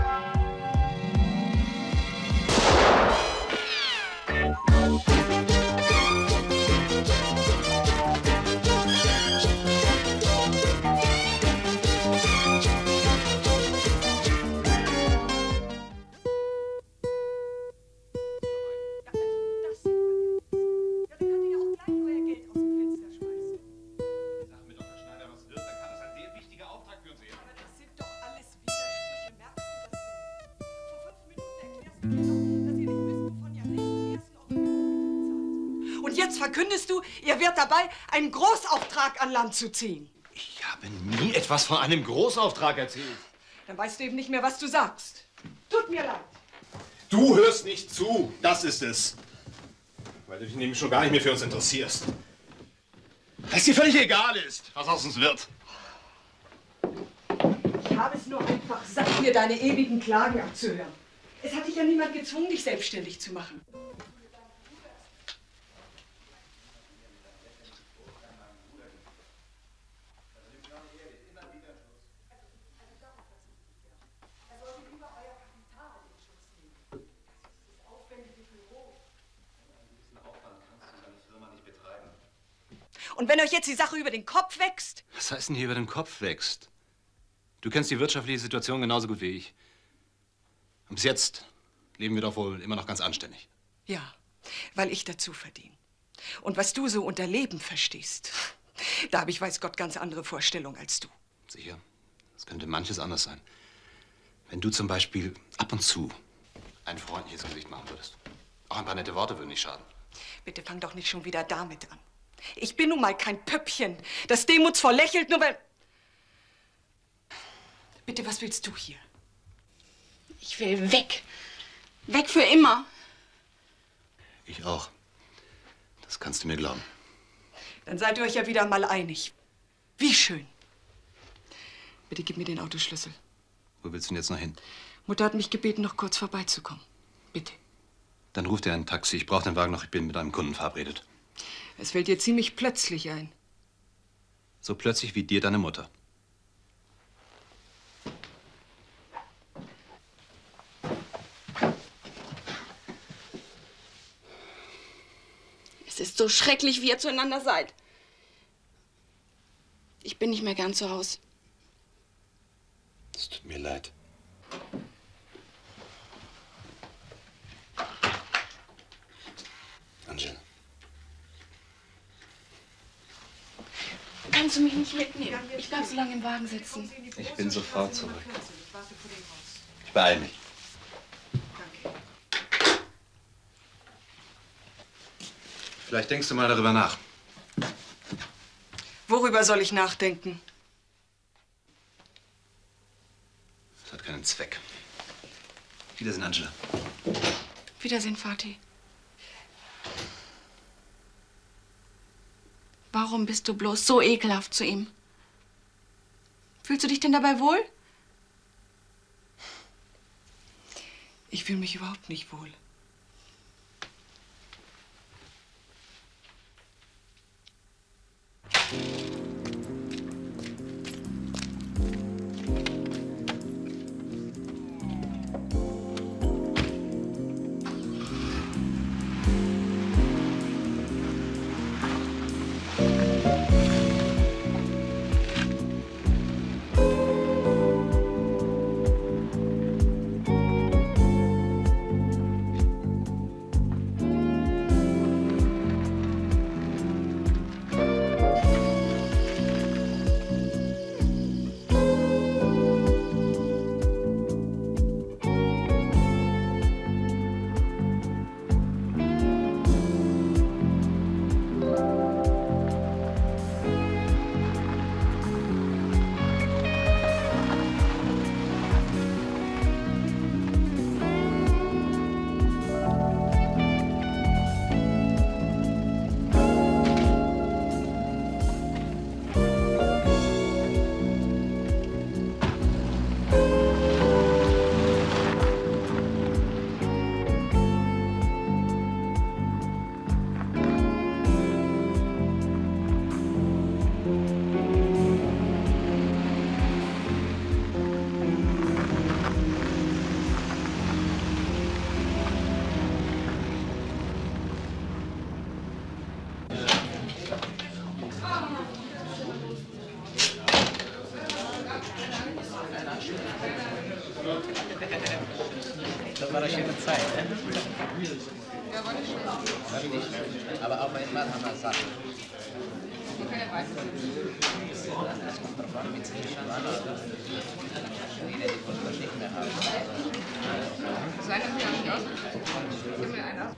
Und jetzt verkündest du, ihr wärt dabei, einen Großauftrag an Land zu ziehen. Ich habe nie etwas von einem Großauftrag erzählt. Dann weißt du eben nicht mehr, was du sagst. Tut mir leid. Du hörst nicht zu, das ist es. Weil du dich nämlich schon gar nicht mehr für uns interessierst. Weil es dir völlig egal ist, was aus uns wird. Ich habe es nur einfach satt, mir deine ewigen Klagen abzuhören. Es hat dich ja niemand gezwungen, dich selbstständig zu machen. Und wenn euch jetzt die Sache über den Kopf wächst? Was heißt denn hier über den Kopf wächst? Du kennst die wirtschaftliche Situation genauso gut wie ich. Und bis jetzt leben wir doch wohl immer noch ganz anständig. Ja, weil ich dazu verdiene. Und was du so unter Leben verstehst, da habe ich, weiß Gott, ganz andere Vorstellungen als du. Sicher, es könnte manches anders sein. Wenn du zum Beispiel ab und zu ein freundliches Gesicht machen würdest. Auch ein paar nette Worte würden nicht schaden. Bitte fang doch nicht schon wieder damit an. Ich bin nun mal kein Püppchen, das demutsvoll lächelt, nur weil... Bitte, was willst du hier? Ich will weg. Weg für immer. Ich auch. Das kannst du mir glauben. Dann seid ihr euch ja wieder mal einig. Wie schön. Bitte gib mir den Autoschlüssel. Wo willst du denn jetzt noch hin? Mutter hat mich gebeten, noch kurz vorbeizukommen. Bitte. Dann ruf dir ein Taxi. Ich brauche den Wagen noch. Ich bin mit einem Kunden verabredet. Es fällt dir ziemlich plötzlich ein. So plötzlich wie dir deine Mutter. Es ist so schrecklich, wie ihr zueinander seid. Ich bin nicht mehr gern zu Hause. Es tut mir leid. Angela. Kannst du mich nicht mitnehmen? Ich bleib so lange im Wagen sitzen. Ich bin sofort zurück. Ich beeile mich. Vielleicht denkst du mal darüber nach. Worüber soll ich nachdenken? Das hat keinen Zweck. Wiedersehen, Angela. Wiedersehen, Vati. Warum bist du bloß so ekelhaft zu ihm? Fühlst du dich denn dabei wohl? Ich fühle mich überhaupt nicht wohl. Das war eine schöne Zeit, ne? Ja, war nicht schön. Aber auch bei Mann haben wir Sachen. Das kommt drauf an, wie es nicht schon war. Jeder, die wollen das nicht mehr haben. Seine Flasche, ja? Gib mir einer.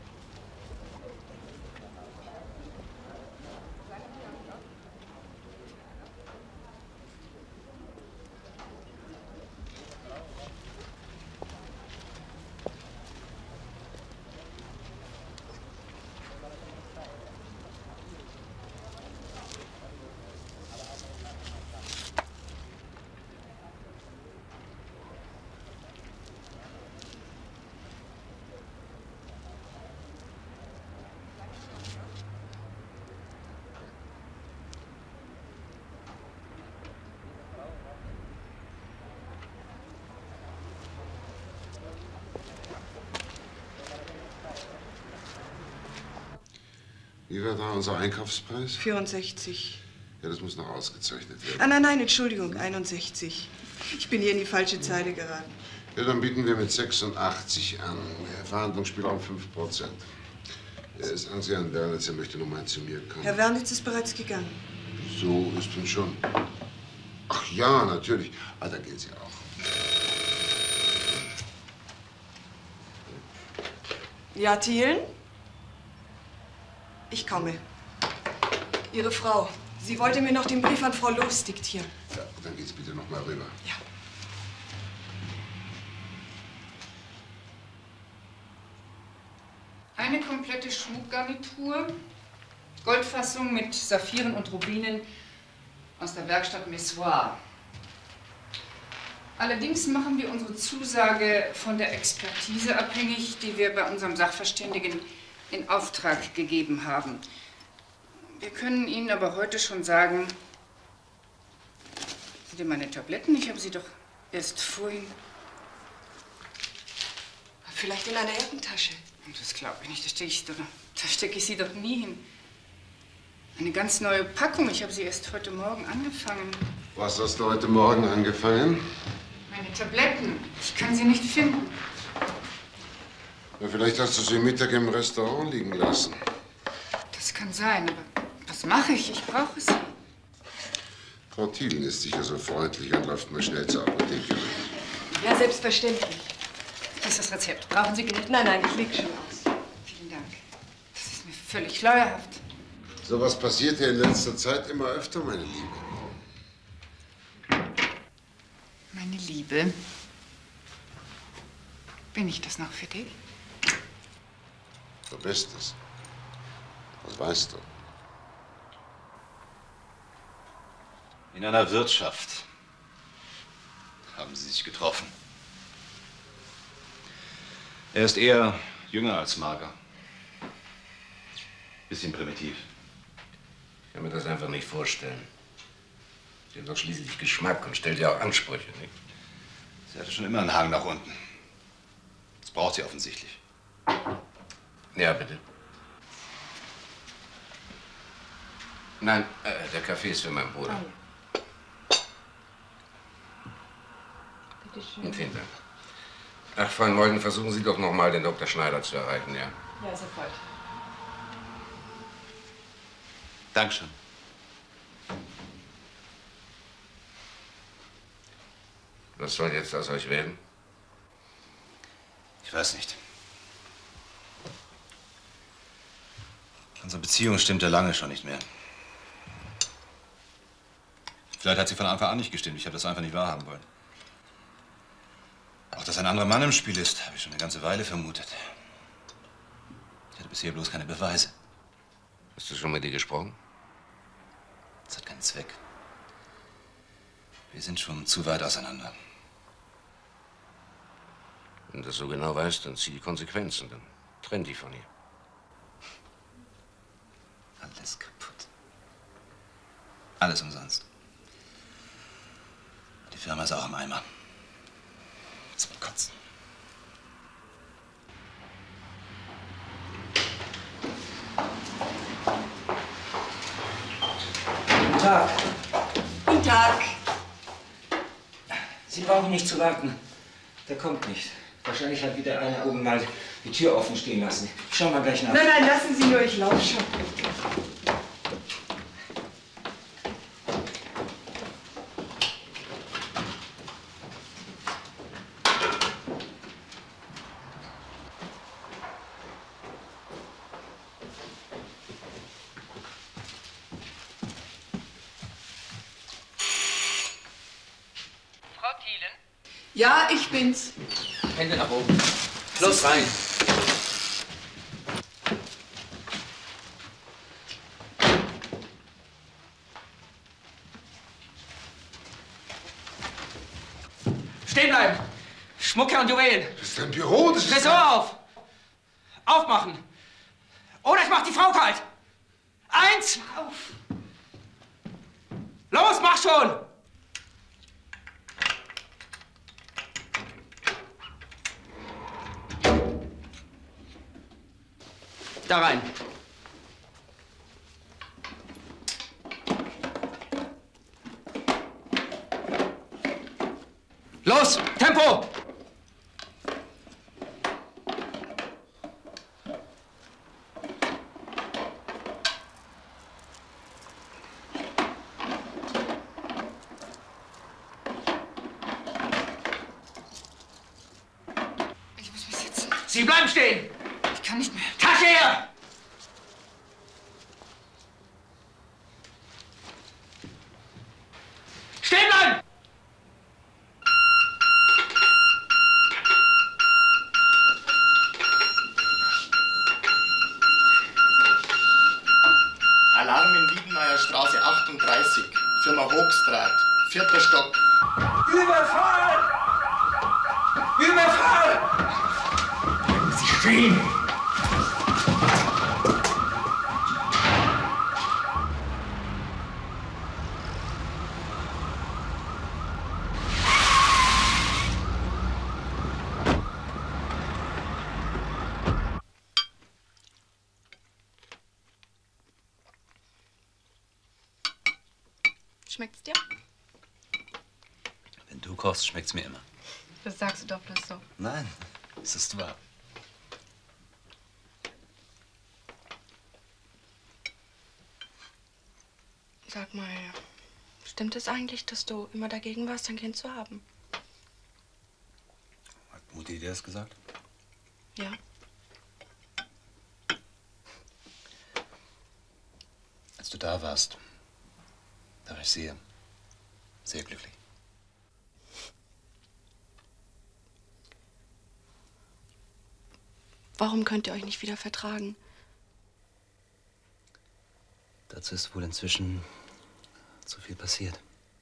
Wie war da unser Einkaufspreis? 64. Ja, das muss noch ausgezeichnet werden. Ah, nein, Entschuldigung, 61. Ich bin hier in die falsche Zeile geraten. Ja, dann bieten wir mit 86 an. Verhandlungsspielraum 5%. Sagen Sie an Wernitz, er möchte noch mal zu mir kommen. Herr Wernitz ist bereits gegangen. So ist nun schon. Ach ja, natürlich. Ah, da geht sie auch. Ja, Thielen? Ich komme. Ihre Frau. Sie wollte mir noch den Brief an Frau Loos diktieren. Ja, dann geht's bitte noch mal rüber. Ja. Eine komplette Schmuckgarnitur, Goldfassung mit Saphiren und Rubinen aus der Werkstatt Messoir. Allerdings machen wir unsere Zusage von der Expertise abhängig, die wir bei unserem Sachverständigen in Auftrag gegeben haben. Wir können Ihnen aber heute schon sagen, sind denn meine Tabletten? Ich habe sie doch erst vorhin. Vielleicht in einer Jackentasche. Das glaube ich nicht, da stecke ich sie doch nie hin. Eine ganz neue Packung, ich habe sie erst heute Morgen angefangen. Was hast du heute Morgen angefangen? Meine Tabletten, ich kann sie nicht finden. Na, vielleicht hast du sie Mittag im Restaurant liegen lassen. Das kann sein, aber was mache ich? Ich brauche sie. Frau Thielen ist sicher so freundlich und läuft mal schnell zur Apotheke. Ja, selbstverständlich. Hier ist das Rezept. Brauchen Sie Geld? Nein, ich leg schon aus. Vielen Dank. Das ist mir völlig schleierhaft. So was passiert ja in letzter Zeit immer öfter, meine Liebe. Meine Liebe, bin ich das noch für dich? Du bist es. Das weißt du. In einer Wirtschaft haben sie sich getroffen. Er ist eher jünger als mager. Bisschen primitiv. Ich kann mir das einfach nicht vorstellen. Sie hat doch schließlich Geschmack und stellt ja auch Ansprüche, nicht? Sie hatte schon immer einen Hang nach unten. Das braucht sie offensichtlich. Ja, bitte. Nein, der Kaffee ist für meinen Bruder. Bitte schön. Vielen Dank. Ach, Frau Meuthen, versuchen Sie doch noch mal, den Dr. Schneider zu erreichen, ja? Ja, sofort. Dankeschön. Was soll jetzt aus euch werden? Ich weiß nicht. Unsere Beziehung stimmte lange schon nicht mehr. Vielleicht hat sie von Anfang an nicht gestimmt. Ich habe das einfach nicht wahrhaben wollen. Auch dass ein anderer Mann im Spiel ist, habe ich schon eine ganze Weile vermutet. Ich hatte bisher bloß keine Beweise. Hast du schon mit ihr gesprochen? Das hat keinen Zweck. Wir sind schon zu weit auseinander. Wenn du das so genau weißt, dann zieh die Konsequenzen. Dann trenn dich von ihr. Alles kaputt. Alles umsonst. Die Firma ist auch im Eimer. Zum Kotzen. Guten Tag. Guten Tag. Sie brauchen nicht zu warten. Der kommt nicht. Wahrscheinlich hat wieder einer oben mal die Tür offen stehen lassen. Schauen wir gleich nach. Nein, nein, lassen Sie nur, ich laufe schon. Ja, ich bin's. Hände nach oben. Los rein. Stehen bleiben. Schmucke und Juwelen. Das ist ein Büro, das ist... Tresor auf. Aufmachen. Oder ich mach die Frau kalt. 1. Auf. Los, mach schon. Da rein. Los, Tempo! Ich muss mich setzen. Sie bleiben stehen! Ich kann nicht mehr. Tasche her! Stehen bleiben! Alarm in Wiedenauer Straße 38, Firma Hochstrat, 4. Stock. Überfall! Überfall! Bleiben Sie stehen! Schmeckt's dir? Wenn du kochst, schmeckt's mir immer. Das sagst du doch bloß so. Nein, es ist wahr. Sag mal, stimmt es eigentlich, dass du immer dagegen warst, ein Kind zu haben? Hat Mutti dir das gesagt? Ja. Als du da warst, da war ich sehr, sehr glücklich. Warum könnt ihr euch nicht wieder vertragen? Dazu ist wohl inzwischen zu viel passiert.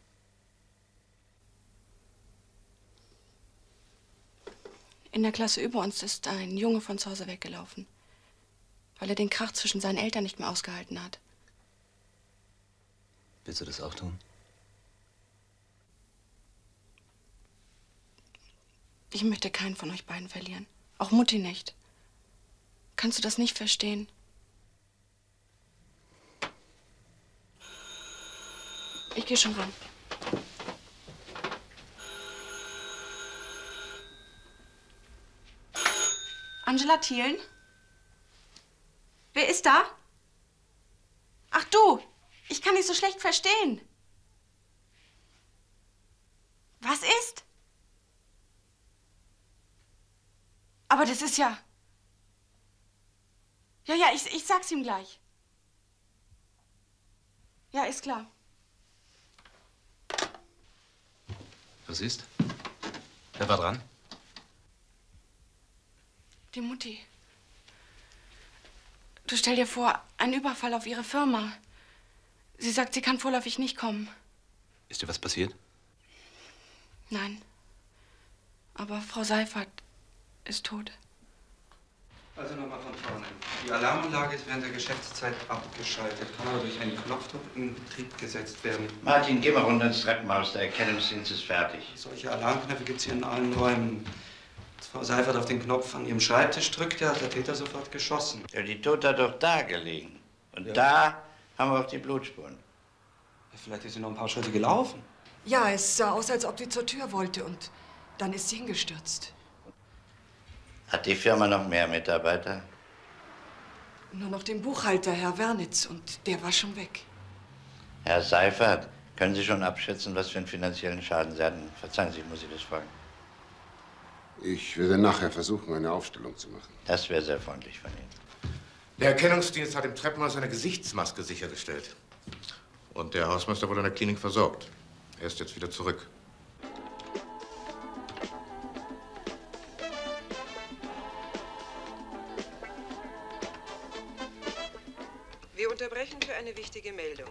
In der Klasse über uns ist ein Junge von zu Hause weggelaufen, weil er den Krach zwischen seinen Eltern nicht mehr ausgehalten hat. Willst du das auch tun? Ich möchte keinen von euch beiden verlieren. Auch Mutti nicht. Kannst du das nicht verstehen? Ich gehe schon ran. Angela Thielen? Wer ist da? Ach du, ich kann dich so schlecht verstehen. Was ist? Aber das ist ja... Ja, ich sag's ihm gleich. Ja, ist klar. Was ist? Wer war dran? Die Mutti. Du stell dir vor, ein Überfall auf ihre Firma. Sie sagt, sie kann vorläufig nicht kommen. Ist dir was passiert? Nein. Aber Frau Seifert ist tot. Also nochmal von vorne. Die Alarmanlage ist während der Geschäftszeit abgeschaltet, kann aber durch einen Knopfdruck in Betrieb gesetzt werden. Martin, geh mal runter ins Treppenhaus, der Erkennungsdienst ist fertig. Solche Alarmknöpfe gibt es hier in allen Räumen. Als Frau Seifert auf den Knopf an ihrem Schreibtisch drückte, hat der Täter sofort geschossen. Ja, die Tote hat doch da gelegen. Und da haben wir auch die Blutspuren. Ja, vielleicht ist sie noch ein paar Schritte gelaufen. Ja, es sah aus, als ob sie zur Tür wollte und Dann ist sie hingestürzt. Hat die Firma noch mehr Mitarbeiter? Nur noch den Buchhalter, Herr Wernitz, und der war schon weg. Herr Seifert, können Sie schon abschätzen, was für einen finanziellen Schaden Sie hatten? Verzeihen Sie, muss ich das fragen. Ich werde nachher versuchen, eine Aufstellung zu machen. Das wäre sehr freundlich von Ihnen. Der Erkennungsdienst hat im Treppenhaus eine Gesichtsmaske sichergestellt. Und der Hausmeister wurde in der Klinik versorgt. Er ist jetzt wieder zurück. Wir unterbrechen für eine wichtige Meldung.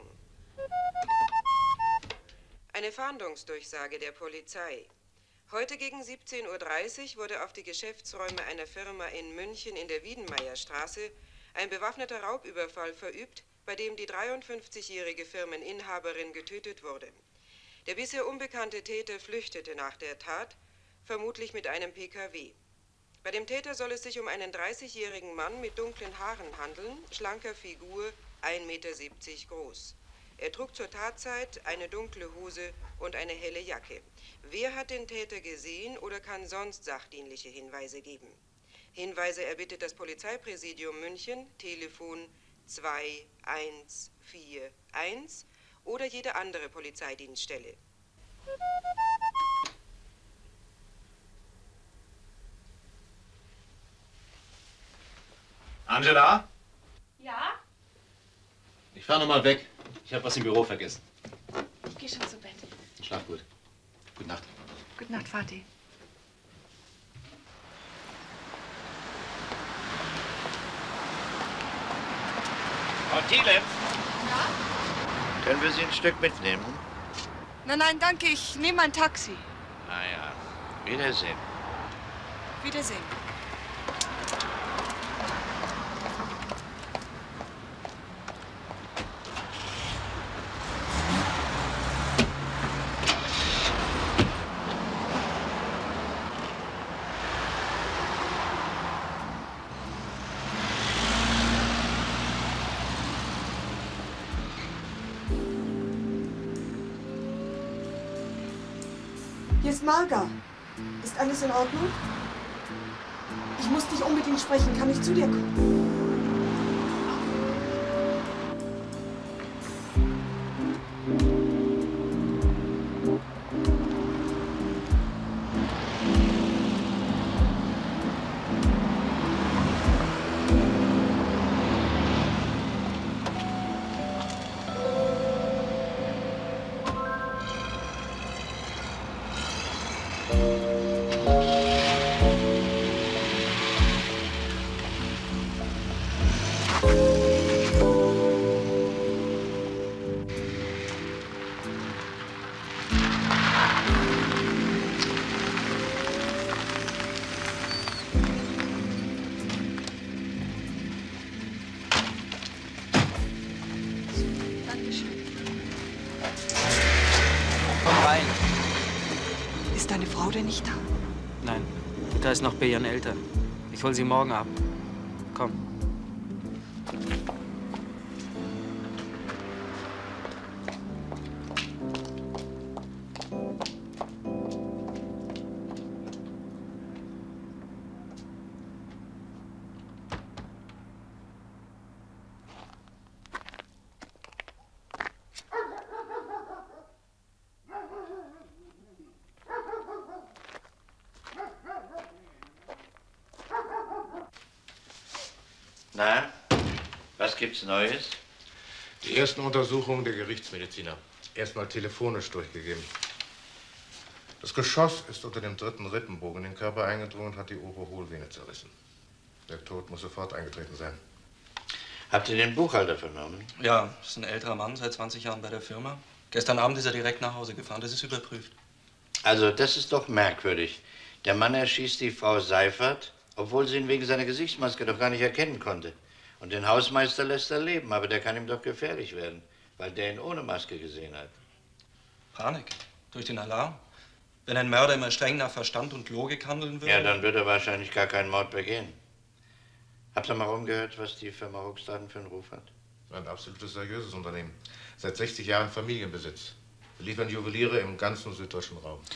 Eine Fahndungsdurchsage der Polizei. Heute gegen 17:30 Uhr wurde auf die Geschäftsräume einer Firma in München in der Wiedenmeierstraße ein bewaffneter Raubüberfall verübt, bei dem die 53-jährige Firmeninhaberin getötet wurde. Der bisher unbekannte Täter flüchtete nach der Tat, vermutlich mit einem PKW. Bei dem Täter soll es sich um einen 30-jährigen Mann mit dunklen Haaren handeln, schlanker Figur, 1,70 Meter groß. Er trug zur Tatzeit eine dunkle Hose und eine helle Jacke. Wer hat den Täter gesehen oder kann sonst sachdienliche Hinweise geben? Hinweise erbittet das Polizeipräsidium München, Telefon 2141 oder jede andere Polizeidienststelle. Angela? Ja? Ich fahr noch mal weg. Ich habe was im Büro vergessen. Ich geh schon zu Bett. Schlaf gut. Gute Nacht. Gute Nacht, Vati. Frau Thiele, Ja? können wir Sie ein Stück mitnehmen? Nein, nein, danke. Ich nehme ein Taxi. Ah ja, Wiedersehen. Wiedersehen. Hier ist Marga. Ist alles in Ordnung? Ich muss dich unbedingt sprechen. Kann ich zu dir kommen? Ist deine Frau denn nicht da? Nein, da ist noch bei ihren Eltern. Ich hol sie morgen ab. Komm. Na, was gibt's Neues? Die ersten Untersuchungen der Gerichtsmediziner. Erstmal telefonisch durchgegeben. Das Geschoss ist unter dem 3. Rippenbogen in den Körper eingedrungen und hat die obere Hohlvene zerrissen. Der Tod muss sofort eingetreten sein. Habt ihr den Buchhalter vernommen? Ja, das ist ein älterer Mann, seit 20 Jahren bei der Firma. Gestern Abend ist er direkt nach Hause gefahren. Das ist überprüft. Also, das ist doch merkwürdig. Der Mann erschießt die Frau Seifert, obwohl sie ihn wegen seiner Gesichtsmaske doch gar nicht erkennen konnte. Und den Hausmeister lässt er leben, aber der kann ihm doch gefährlich werden, weil der ihn ohne Maske gesehen hat. Panik. Durch den Alarm. Wenn ein Mörder immer streng nach Verstand und Logik handeln würde... Ja, dann wird er wahrscheinlich gar keinen Mord begehen. Habt ihr mal rumgehört, was die Firma Hochstraten für einen Ruf hat? Ein absolutes seriöses Unternehmen. Seit 60 Jahren Familienbesitz. Wir liefern Juweliere im ganzen süddeutschen Raum.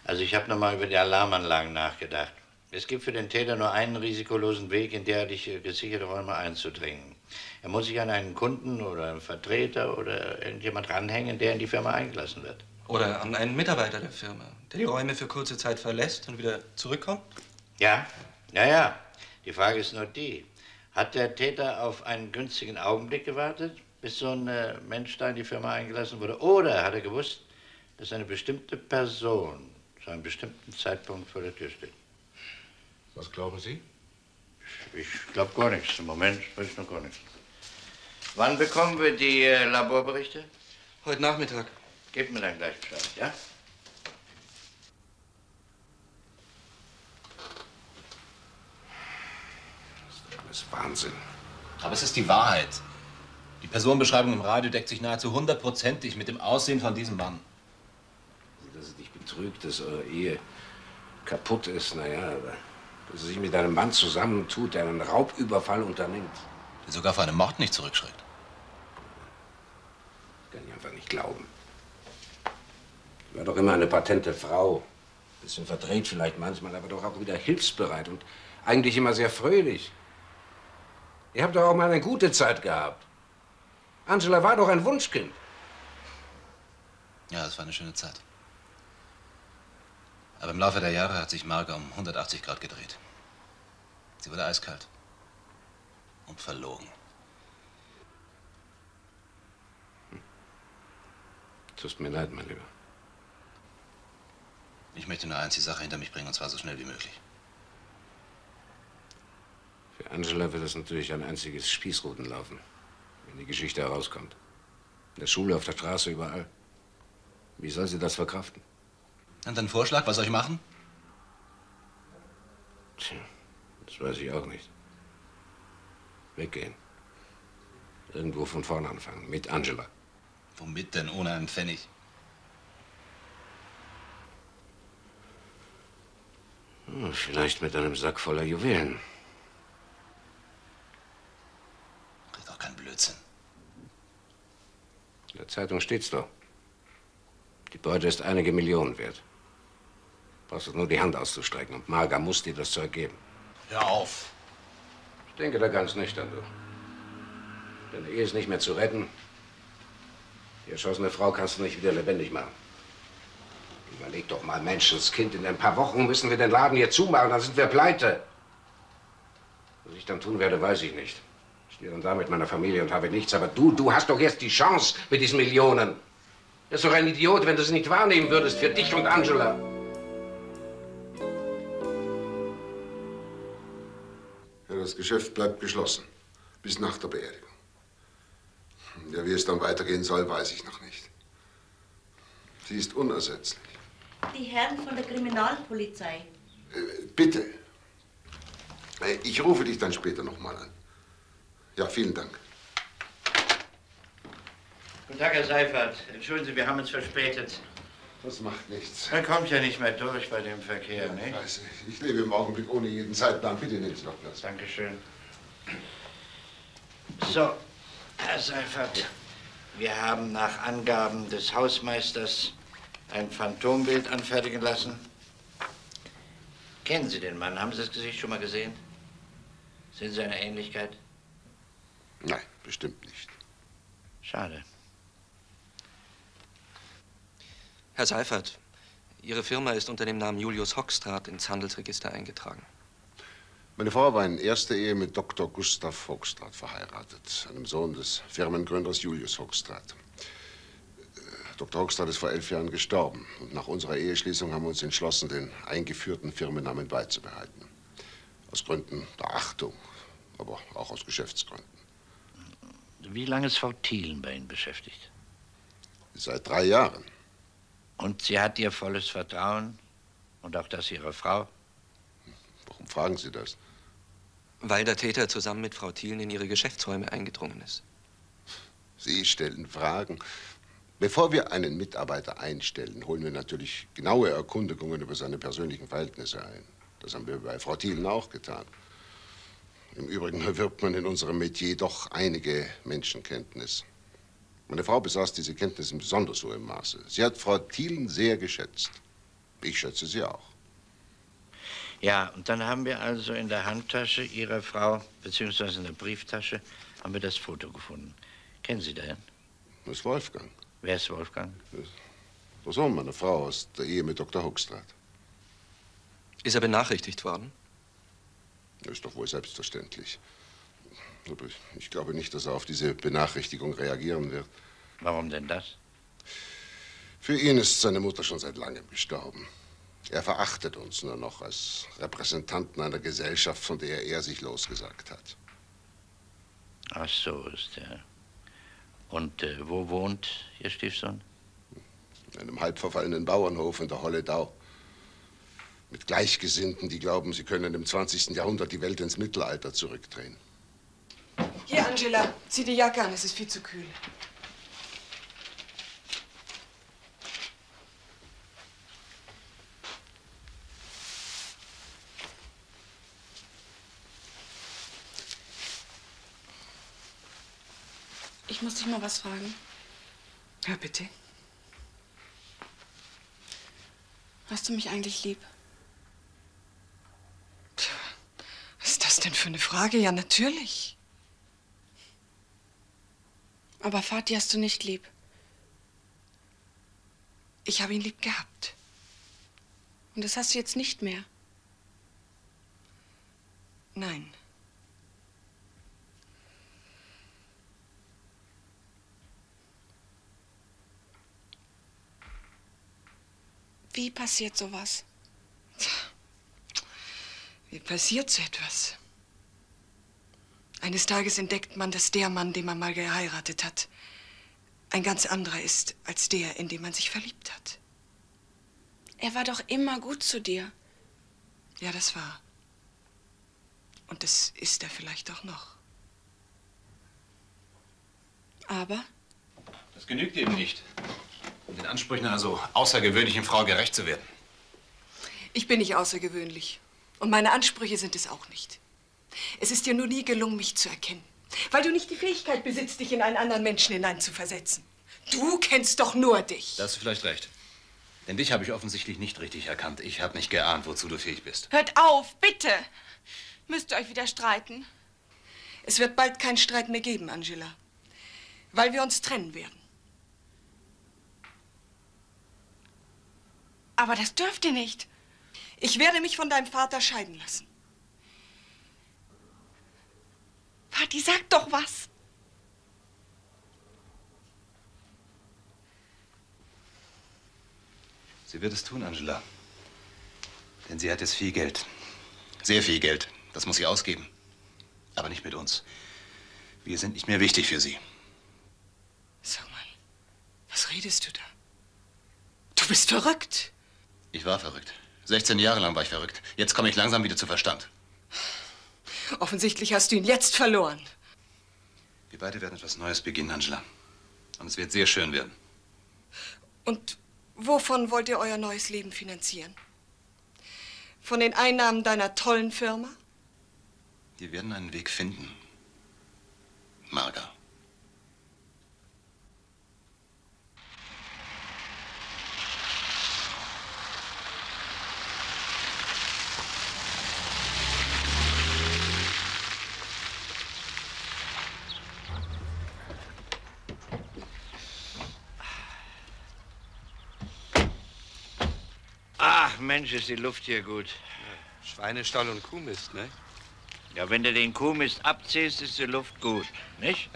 Also ich habe nochmal über die Alarmanlagen nachgedacht. Es gibt für den Täter nur einen risikolosen Weg, in derartig gesicherte Räume einzudringen. Er muss sich an einen Kunden oder einen Vertreter oder irgendjemand ranhängen, der in die Firma eingelassen wird. Oder an einen Mitarbeiter der Firma, der die Räume für kurze Zeit verlässt und wieder zurückkommt? Ja. Die Frage ist nur die, hat der Täter auf einen günstigen Augenblick gewartet, bis so ein Mensch da in die Firma eingelassen wurde? Oder hat er gewusst, dass eine bestimmte Person zu einem bestimmten Zeitpunkt vor der Tür steht? Was glauben Sie? Ich glaube gar nichts. Im Moment weiß ich noch gar nichts. Wann bekommen wir die Laborberichte? Heute Nachmittag. Gebt mir dann gleich Bescheid, ja? Das ist Wahnsinn. Aber es ist die Wahrheit. Die Personenbeschreibung im Radio deckt sich nahezu 100%ig mit dem Aussehen von diesem Mann. Dass er dich betrügt, dass eure Ehe kaputt ist, naja, aber dass er sich mit einem Mann zusammentut, der einen Raubüberfall unternimmt. Der sogar vor einem Mord nicht zurückschreckt. Kann ich einfach nicht glauben. War doch immer eine patente Frau. Bisschen verdreht vielleicht manchmal, aber doch auch wieder hilfsbereit und eigentlich immer sehr fröhlich. Ihr habt doch auch mal eine gute Zeit gehabt. Angela war doch ein Wunschkind. Ja, das war eine schöne Zeit. Aber im Laufe der Jahre hat sich Marga um 180 Grad gedreht. Sie wurde eiskalt und verlogen. Tut mir leid, mein Lieber. Ich möchte nur eins, die Sache hinter mich bringen, und zwar so schnell wie möglich. Für Angela wird es natürlich ein einziges Spießrutenlaufen, wenn die Geschichte herauskommt. In der Schule, auf der Straße, überall. Wie soll sie das verkraften? Und ein Vorschlag, was soll ich machen? Tja, das weiß ich auch nicht. Weggehen. Irgendwo von vorne anfangen, mit Angela. Womit denn, ohne einen Pfennig? Vielleicht mit einem Sack voller Juwelen. Das ist doch kein Blödsinn. In der Zeitung steht's doch. Die Beute ist einige Millionen wert. Brauchst du nur die Hand auszustrecken und Marga muss dir das Zeug geben. Hör auf. Ich denke da ganz nüchtern, du. Deine Ehe ist nicht mehr zu retten. Die erschossene Frau kannst du nicht wieder lebendig machen. Überleg doch mal, Menschenskind, in ein paar Wochen müssen wir den Laden hier zumachen, dann sind wir pleite. Was ich dann tun werde, weiß ich nicht. Ich stehe dann da mit meiner Familie und habe nichts, aber du hast doch jetzt die Chance mit diesen Millionen. Du bist doch ein Idiot, wenn du es nicht wahrnehmen würdest für dich und Angela. Ja, das Geschäft bleibt geschlossen. Bis nach der Beerdigung. Ja, wie es dann weitergehen soll, weiß ich noch nicht. Sie ist unersetzlich. Die Herren von der Kriminalpolizei. Bitte. Ich rufe dich dann später noch mal an. Ja, vielen Dank. Guten Tag, Herr Seifert. Entschuldigen Sie, wir haben uns verspätet. Das macht nichts. Man kommt ja nicht mehr durch bei dem Verkehr, ne? Weiß ich lebe im Augenblick ohne jeden Zeitplan. Bitte nehmen Sie doch Platz. Dankeschön. So, Herr Seifert, wir haben nach Angaben des Hausmeisters ein Phantombild anfertigen lassen. Kennen Sie den Mann? Haben Sie das Gesicht schon mal gesehen? Sehen Sie eine Ähnlichkeit? Nein, bestimmt nicht. Schade. Herr Seifert, Ihre Firma ist unter dem Namen Julius Hochstraat ins Handelsregister eingetragen. Meine Frau war in erster Ehe mit Dr. Gustav Hochstraat verheiratet, einem Sohn des Firmengründers Julius Hochstraat. Dr. Hochstraat ist vor 11 Jahren gestorben. Und nach unserer Eheschließung haben wir uns entschlossen, den eingeführten Firmennamen beizubehalten. Aus Gründen der Achtung, aber auch aus Geschäftsgründen. Wie lange ist Frau Thielen bei Ihnen beschäftigt? Seit 3 Jahren. Und sie hat Ihr volles Vertrauen? Und auch das Ihrer Frau? Warum fragen Sie das? Weil der Täter zusammen mit Frau Thielen in ihre Geschäftsräume eingedrungen ist. Sie stellen Fragen. Bevor wir einen Mitarbeiter einstellen, holen wir natürlich genaue Erkundigungen über seine persönlichen Verhältnisse ein. Das haben wir bei Frau Thielen auch getan. Im Übrigen erwirbt man in unserem Metier doch einige Menschenkenntnis. Meine Frau besaß diese Kenntnis in besonders hohem Maße. Sie hat Frau Thielen sehr geschätzt. Ich schätze Sie auch. Ja, und dann haben wir also in der Handtasche Ihrer Frau, beziehungsweise in der Brieftasche, haben wir das Foto gefunden. Kennen Sie den? Das ist Wolfgang. Wer ist Wolfgang? Der Sohn meiner Frau aus der Ehe mit Dr. Hochstraat. Ist er benachrichtigt worden? Das ist doch wohl selbstverständlich. Aber ich glaube nicht, dass er auf diese Benachrichtigung reagieren wird. Warum denn das? Für ihn ist seine Mutter schon seit langem gestorben. Er verachtet uns nur noch als Repräsentanten einer Gesellschaft, von der er sich losgesagt hat. Ach so ist er. Und wo wohnt Ihr Stiefsohn? In einem halb verfallenen Bauernhof in der Holledau. Mit Gleichgesinnten, die glauben, sie können im 20. Jahrhundert die Welt ins Mittelalter zurückdrehen. Hier, Angela, zieh die Jacke an, es ist viel zu kühl. Ich muss dich mal was fragen. Ja, bitte. Hast du mich eigentlich lieb? Tja, was ist das denn für eine Frage? Ja, natürlich. Aber Vati hast du nicht lieb. Ich habe ihn lieb gehabt. Und das hast du jetzt nicht mehr. Nein. Wie passiert sowas? Wie passiert so etwas? Eines Tages entdeckt man, dass der Mann, den man mal geheiratet hat, ein ganz anderer ist als der, in den man sich verliebt hat. Er war doch immer gut zu dir. Ja, das war. Und das ist er vielleicht auch noch. Aber? Das genügt eben nicht, um den Ansprüchen einer so außergewöhnlichen Frau gerecht zu werden. Ich bin nicht außergewöhnlich. Und meine Ansprüche sind es auch nicht. Es ist dir nur nie gelungen, mich zu erkennen. Weil du nicht die Fähigkeit besitzt, dich in einen anderen Menschen hineinzuversetzen. Du kennst doch nur dich. Da hast du vielleicht recht. Denn dich habe ich offensichtlich nicht richtig erkannt. Ich habe nicht geahnt, wozu du fähig bist. Hört auf, bitte! Müsst ihr euch wieder streiten? Es wird bald keinen Streit mehr geben, Angela. Weil wir uns trennen werden. Aber das dürft ihr nicht. Ich werde mich von deinem Vater scheiden lassen. Vati, sag doch was. Sie wird es tun, Angela. Denn sie hat jetzt viel Geld. Sehr viel Geld. Das muss sie ausgeben. Aber nicht mit uns. Wir sind nicht mehr wichtig für sie. Sag mal, was redest du da? Du bist verrückt. Ich war verrückt. 16 Jahre lang war ich verrückt. Jetzt komme ich langsam wieder zu Verstand. Offensichtlich hast du ihn jetzt verloren. Wir beide werden etwas Neues beginnen, Angela. Und es wird sehr schön werden. Und wovon wollt ihr euer neues Leben finanzieren? Von den Einnahmen deiner tollen Firma? Wir werden einen Weg finden, Marga. Ach, Mensch, ist die Luft hier gut. Schweinestall und Kuhmist, ne? Ja, wenn du den Kuhmist abziehst, ist die Luft gut, nicht?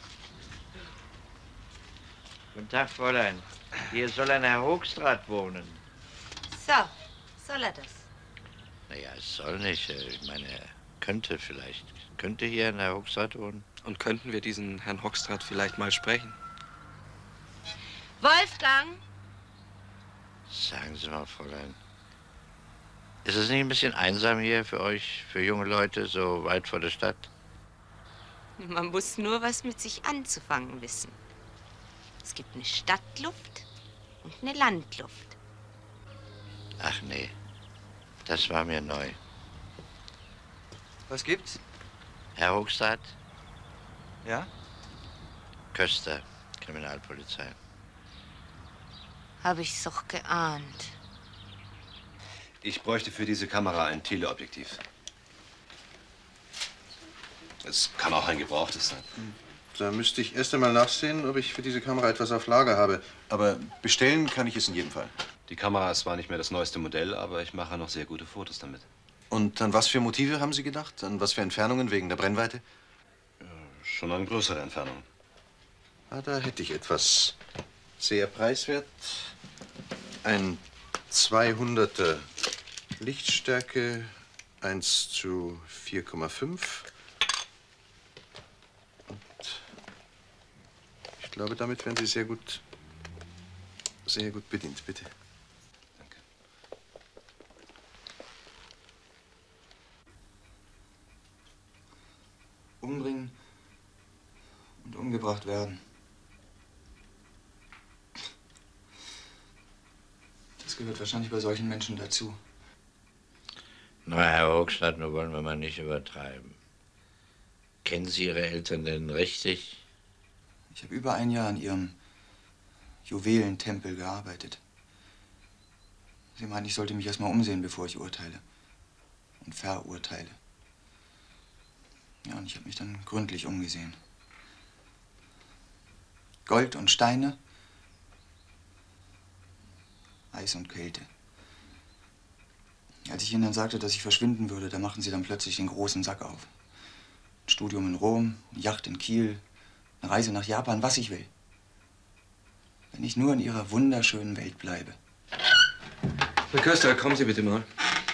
Guten Tag, Fräulein. Hier soll ein Herr Hochstraat wohnen. So, soll er das? Naja, es soll nicht. Ich meine, er könnte vielleicht. Könnte hier ein Herr Hochstraat wohnen? Und könnten wir diesen Herrn Hochstraat vielleicht mal sprechen? Wolfgang? Sagen Sie mal, Fräulein. Ist es nicht ein bisschen einsam hier für euch, für junge Leute, so weit vor der Stadt? Man muss nur was mit sich anzufangen wissen. Es gibt eine Stadtluft und eine Landluft. Ach nee, das war mir neu. Was gibt's? Herr Hochstraat? Ja? Köster, Kriminalpolizei. Habe ich's doch geahnt. Ich bräuchte für diese Kamera ein Teleobjektiv. Es kann auch ein gebrauchtes sein. Da müsste ich erst einmal nachsehen, ob ich für diese Kamera etwas auf Lager habe. Aber bestellen kann ich es in jedem Fall. Die Kamera ist zwar nicht mehr das neueste Modell, aber ich mache noch sehr gute Fotos damit. Und an was für Motive haben Sie gedacht? An was für Entfernungen wegen der Brennweite? Schon an größere Entfernungen. Ah, da hätte ich etwas. Sehr preiswert. Ein 200er Lichtstärke, 1:4,5. Und ich glaube, damit werden Sie sehr gut bedient, bitte. Danke. Umbringen und umgebracht werden. Das gehört wahrscheinlich bei solchen Menschen dazu. Na, Herr Hochstadt, nur wollen wir mal nicht übertreiben. Kennen Sie Ihre Eltern denn richtig? Ich habe über ein Jahr an Ihrem Juwelentempel gearbeitet. Sie meinen, ich sollte mich erst mal umsehen, bevor ich urteile. Und verurteile. Ja, und ich habe mich dann gründlich umgesehen. Gold und Steine, Eis und Kälte. Als ich Ihnen dann sagte, dass ich verschwinden würde, da machten Sie dann plötzlich den großen Sack auf. Ein Studium in Rom, eine Yacht in Kiel, eine Reise nach Japan, was ich will. Wenn ich nur in Ihrer wunderschönen Welt bleibe. Herr Köster, kommen Sie bitte mal.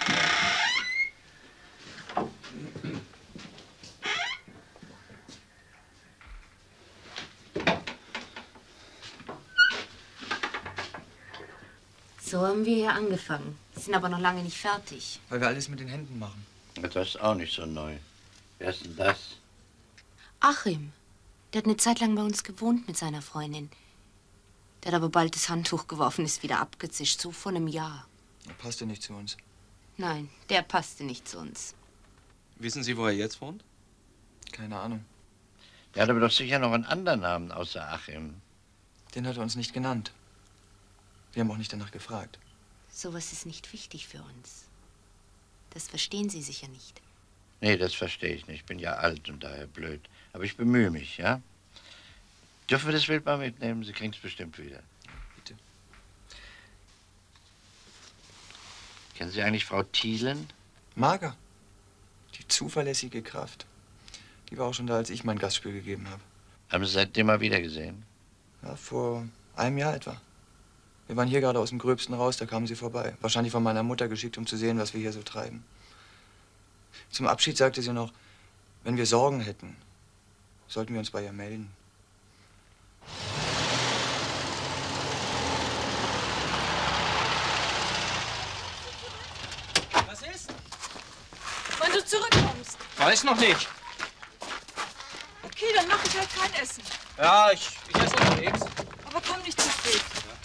So haben wir hier angefangen. Sind aber noch lange nicht fertig. Weil wir alles mit den Händen machen. Das ist auch nicht so neu. Wer ist denn das? Achim. Der hat eine Zeit lang bei uns gewohnt mit seiner Freundin. Der hat aber bald das Handtuch geworfen, ist wieder abgezischt, so vor einem Jahr. Er passte nicht zu uns. Nein, der passte nicht zu uns. Wissen Sie, wo er jetzt wohnt? Keine Ahnung. Der hat aber doch sicher noch einen anderen Namen außer Achim. Den hat er uns nicht genannt. Wir haben auch nicht danach gefragt. Sowas ist nicht wichtig für uns. Das verstehen Sie sicher nicht. Nee, das verstehe ich nicht. Ich bin ja alt und daher blöd. Aber ich bemühe mich, ja? Dürfen wir das Bild mal mitnehmen? Sie kriegen es bestimmt wieder. Bitte. Kennen Sie eigentlich Frau Thielen? Marga. Die zuverlässige Kraft. Die war auch schon da, als ich mein Gastspiel gegeben habe. Haben Sie seitdem mal wieder gesehen? Ja, vor einem Jahr etwa. Wir waren hier gerade aus dem Gröbsten raus, da kamen sie vorbei. Wahrscheinlich von meiner Mutter geschickt, um zu sehen, was wir hier so treiben. Zum Abschied sagte sie noch, wenn wir Sorgen hätten, sollten wir uns bei ihr melden. Was ist? Wann du zurückkommst. Weiß noch nicht. Okay, dann mache ich halt kein Essen. Ja, ich esse unterwegs. Aber komm nicht zu spät.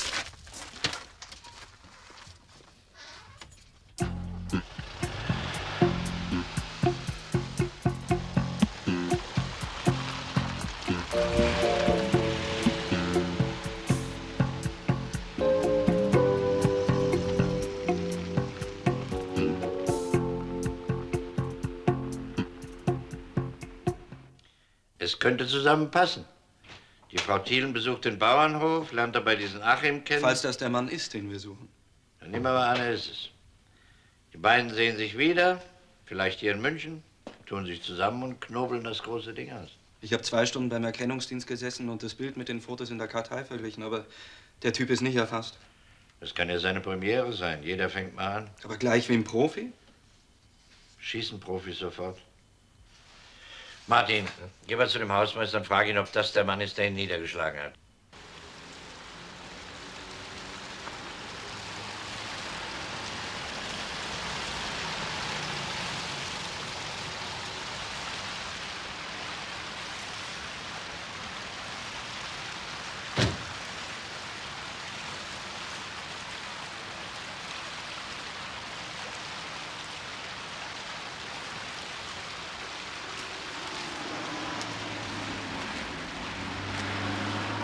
Es könnte zusammenpassen. Die Frau Thielen besucht den Bauernhof, lernt dabei diesen Achim kennen. Falls das der Mann ist, den wir suchen. Dann nehmen wir mal an, er ist es. Die beiden sehen sich wieder, vielleicht hier in München, tun sich zusammen und knobeln das große Ding aus. Ich habe 2 Stunden beim Erkennungsdienst gesessen und das Bild mit den Fotos in der Kartei verglichen, aber der Typ ist nicht erfasst. Das kann ja seine Premiere sein. Jeder fängt mal an. Aber gleich wie ein Profi? Schießen Profis sofort. Martin, geh mal zu dem Hausmeister und frag ihn, ob das der Mann ist, der ihn niedergeschlagen hat.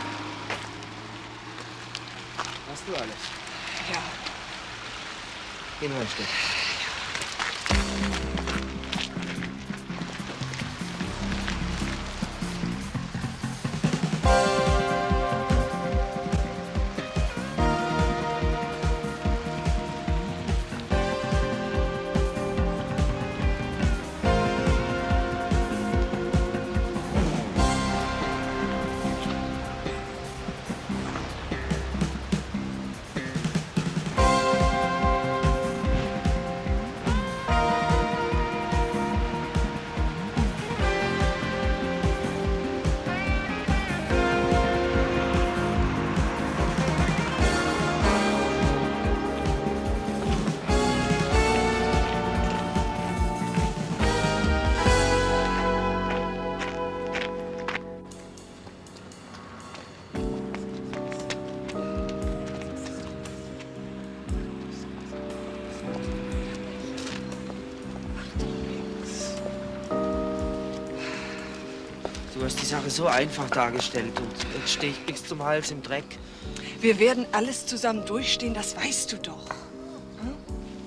Hast du alles? Ja. Gehen wir ein Stück. Du hast die Sache so einfach dargestellt und jetzt stehe ich bis zum Hals im Dreck. Wir werden alles zusammen durchstehen, das weißt du doch. Hm?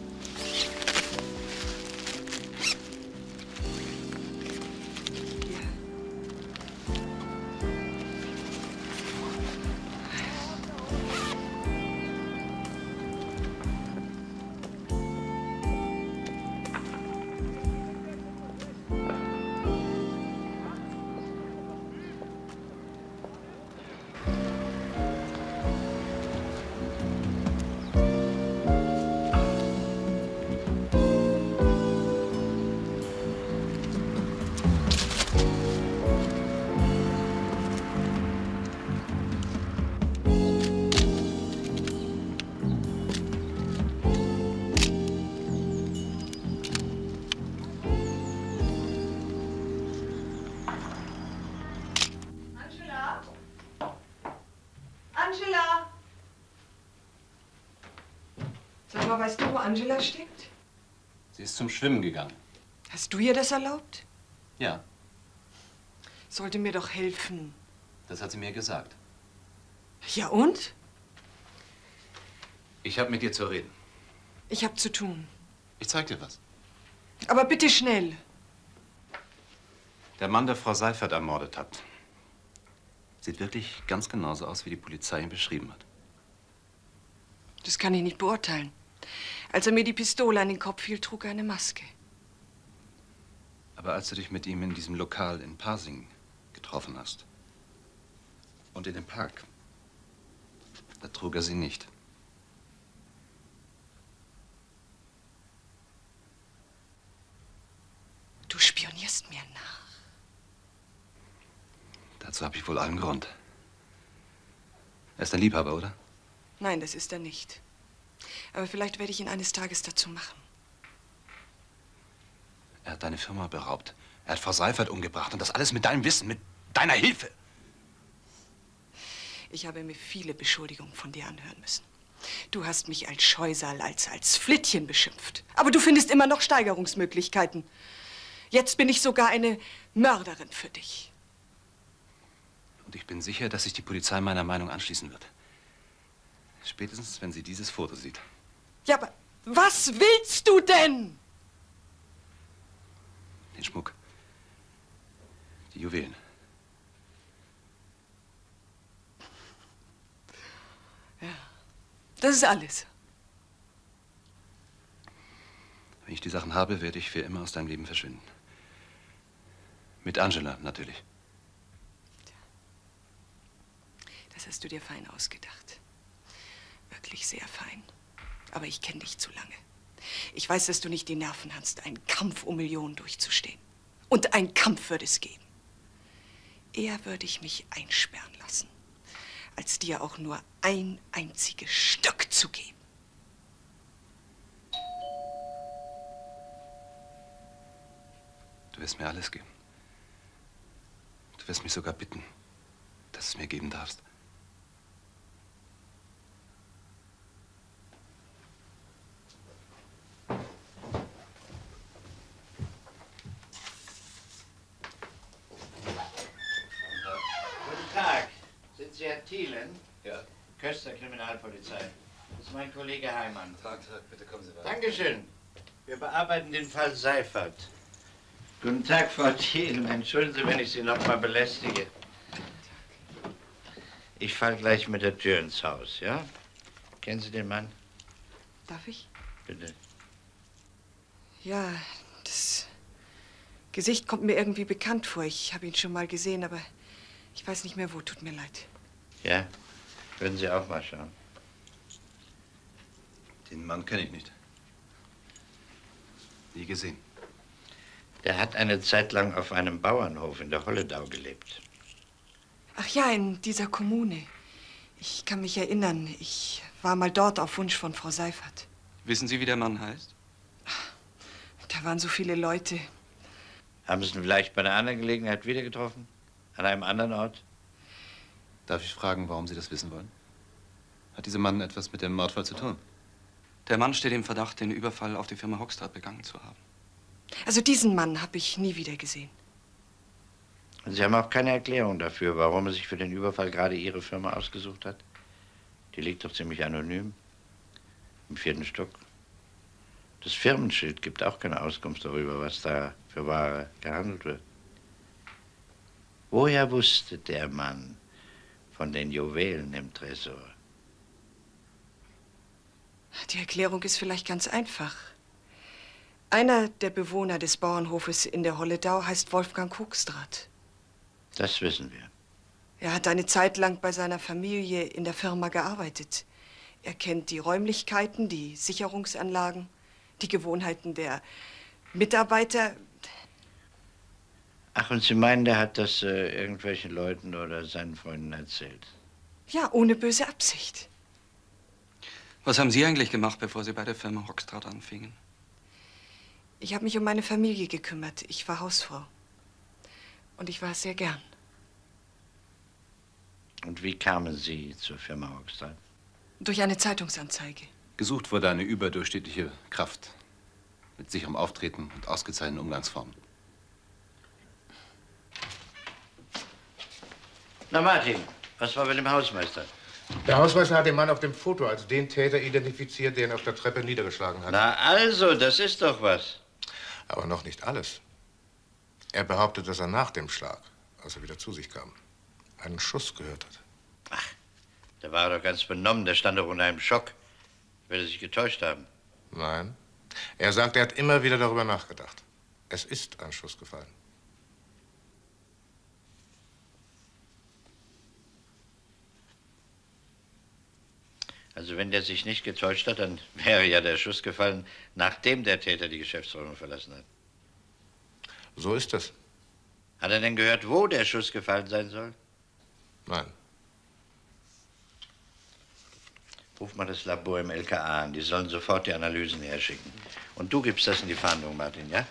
Angela! Sag mal, weißt du, wo Angela steckt? Sie ist zum Schwimmen gegangen. Hast du ihr das erlaubt? Ja, Sollte mir doch helfen. das hat sie mir gesagt. Ja und? Ich habe mit ihr zu reden. Ich hab zu tun. Ich zeig dir was. Aber bitte schnell. Der Mann, der Frau Seifert ermordet hat, sieht wirklich ganz genauso aus, wie die Polizei ihn beschrieben hat. Das kann ich nicht beurteilen. Als er mir die Pistole an den Kopf hielt, trug er eine Maske. Aber als du dich mit ihm in diesem Lokal in Pasing getroffen hast und in dem Park, da trug er sie nicht. Du spionierst mir nach. Dazu habe ich wohl allen Grund. Er ist ein Liebhaber, oder? Nein, das ist er nicht. Aber vielleicht werde ich ihn eines Tages dazu machen. Er hat deine Firma beraubt. Er hat Frau Seifert umgebracht und das alles mit deinem Wissen, mit deiner Hilfe. Ich habe mir viele Beschuldigungen von dir anhören müssen. Du hast mich als Scheusal, als Flittchen beschimpft. Aber du findest immer noch Steigerungsmöglichkeiten. Jetzt bin ich sogar eine Mörderin für dich. Und ich bin sicher, dass sich die Polizei meiner Meinung anschließen wird. Spätestens, wenn sie dieses Foto sieht. Ja, aber was willst du denn? Den Schmuck. Die Juwelen. Ja, das ist alles. Wenn ich die Sachen habe, werde ich für immer aus deinem Leben verschwinden. Mit Angela, natürlich. Das hast du dir fein ausgedacht. Wirklich sehr fein. Aber ich kenne dich zu lange. Ich weiß, dass du nicht die Nerven hast, einen Kampf um Millionen durchzustehen. Und einen Kampf würde es geben. Eher würde ich mich einsperren lassen, als dir auch nur ein einziges Stück zu geben. Du wirst mir alles geben. Du wirst mich sogar bitten, dass du es mir geben darfst. Guten Tag. Sind Sie Herr Thielen? Ja. Köster Kriminalpolizei. ist mein Kollege Heimann. Tag, bitte kommen Sie weiter. Dankeschön. Wir bearbeiten den Fall Seifert. Guten Tag, Frau Thiel. Entschuldigen Sie, wenn ich Sie noch mal belästige. Ich falle gleich mit der Tür ins Haus, ja? Kennen Sie den Mann? Darf ich? Bitte. Ja, das Gesicht kommt mir irgendwie bekannt vor. Ich habe ihn schon mal gesehen, aber ich weiß nicht mehr wo. Tut mir leid. Ja? Würden Sie auch mal schauen? Den Mann kenne ich nicht. Nie gesehen. Der hat eine Zeit lang auf einem Bauernhof in der Holledau gelebt. Ach ja, in dieser Kommune. Ich kann mich erinnern. Ich war mal dort auf Wunsch von Frau Seifert. Wissen Sie, wie der Mann heißt? Da waren so viele Leute. Haben Sie ihn vielleicht bei einer anderen Gelegenheit wieder getroffen? An einem anderen Ort? Darf ich fragen, warum Sie das wissen wollen? Hat dieser Mann etwas mit dem Mordfall zu tun? Der Mann steht im Verdacht, den Überfall auf die Firma Hochstraat begangen zu haben. Also diesen Mann habe ich nie wieder gesehen. Und Sie haben auch keine Erklärung dafür, warum er sich für den Überfall gerade Ihre Firma ausgesucht hat? Die liegt doch ziemlich anonym. Im 4. Stock. Das Firmenschild gibt auch keine Auskunft darüber, was da für Ware gehandelt wird. Woher wusste der Mann von den Juwelen im Tresor? Die Erklärung ist vielleicht ganz einfach. Einer der Bewohner des Bauernhofes in der Holledau heißt Wolfgang Hochstraat. Das wissen wir. Er hat eine Zeit lang bei seiner Familie in der Firma gearbeitet. Er kennt die Räumlichkeiten, die Sicherungsanlagen, die Gewohnheiten der Mitarbeiter. Ach, und Sie meinen, der hat das irgendwelchen Leuten oder seinen Freunden erzählt? Ja, ohne böse Absicht. Was haben Sie eigentlich gemacht, bevor Sie bei der Firma Hochstraat anfingen? Ich habe mich um meine Familie gekümmert. Ich war Hausfrau. Und ich war es sehr gern. Und wie kamen Sie zur Firma Hochstraat? Durch eine Zeitungsanzeige. Gesucht wurde eine überdurchschnittliche Kraft. Mit sicherem Auftreten und ausgezeichneten Umgangsformen. Na, Martin, was war mit dem Hausmeister? Der Hausmeister hat den Mann auf dem Foto als den Täter identifiziert, der ihn auf der Treppe niedergeschlagen hat. Na also, das ist doch was. Aber noch nicht alles. Er behauptet, dass er nach dem Schlag, als er wieder zu sich kam, einen Schuss gehört hat. Der war doch ganz benommen, der stand doch unter einem Schock. Will er sich getäuscht haben? Nein. Er sagt, er hat immer wieder darüber nachgedacht. Es ist ein Schuss gefallen. Also wenn der sich nicht getäuscht hat, dann wäre ja der Schuss gefallen, nachdem der Täter die Geschäftsräume verlassen hat. So ist es. Hat er denn gehört, wo der Schuss gefallen sein soll? Nein. Ruf mal das Labor im LKA an. Die sollen sofort die Analysen herschicken. Und du gibst das in die Fahndung, Martin, ja?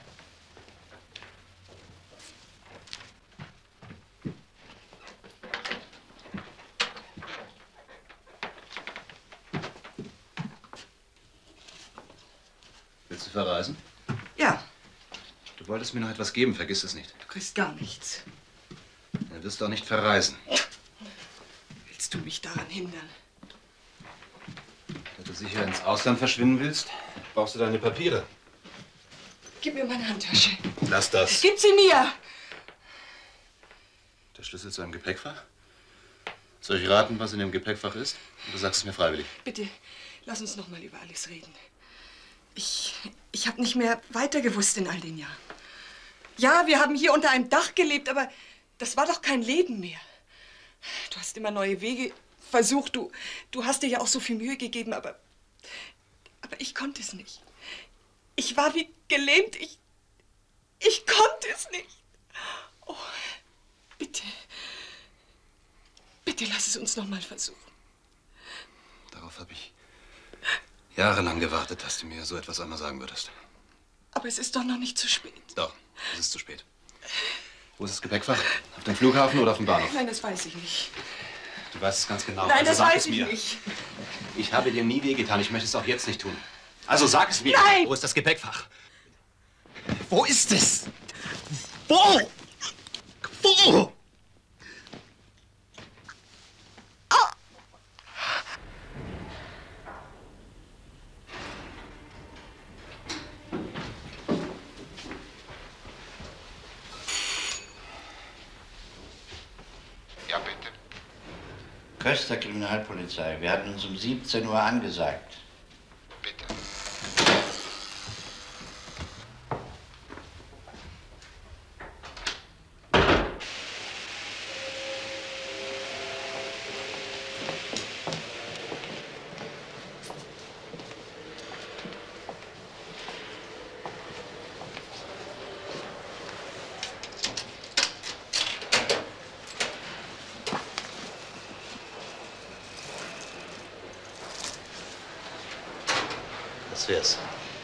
Willst du verreisen? Ja. Du wolltest mir noch etwas geben, vergiss es nicht. Du kriegst gar nichts. Dann wirst du auch nicht verreisen. Willst du mich daran hindern? Da du sicher ins Ausland verschwinden willst, brauchst du deine Papiere. Gib mir meine Handtasche. Lass das. Gib sie mir! Der Schlüssel zu einem Gepäckfach? Soll ich raten, was in dem Gepäckfach ist? Und du sagst es mir freiwillig. Bitte, lass uns noch mal über alles reden. Ich habe nicht mehr weiter gewusst in all den Jahren. Ja, wir haben hier unter einem Dach gelebt, aber das war doch kein Leben mehr. Du hast immer neue Wege versucht. Du hast dir ja auch so viel Mühe gegeben, aber ich konnte es nicht. Ich war wie gelähmt. Ich konnte es nicht. Oh, bitte. Bitte lass es uns noch mal versuchen. Darauf habe ich jahrelang gewartet, dass du mir so etwas einmal sagen würdest. Aber es ist doch noch nicht zu spät. Doch, es ist zu spät. Wo ist das Gepäckfach? Auf dem Flughafen oder auf dem Bahnhof? Nein, das weiß ich nicht. Du weißt es ganz genau. Nein, also das sag weiß es ich mir. nicht. Ich habe dir nie wehgetan. Ich möchte es auch jetzt nicht tun. Also sag es mir. Nein! Wo ist das Gepäckfach? Wo ist es? Wo? Wo? Köster Kriminalpolizei. Wir hatten uns um 17 Uhr angesagt. Bitte. Das wär's.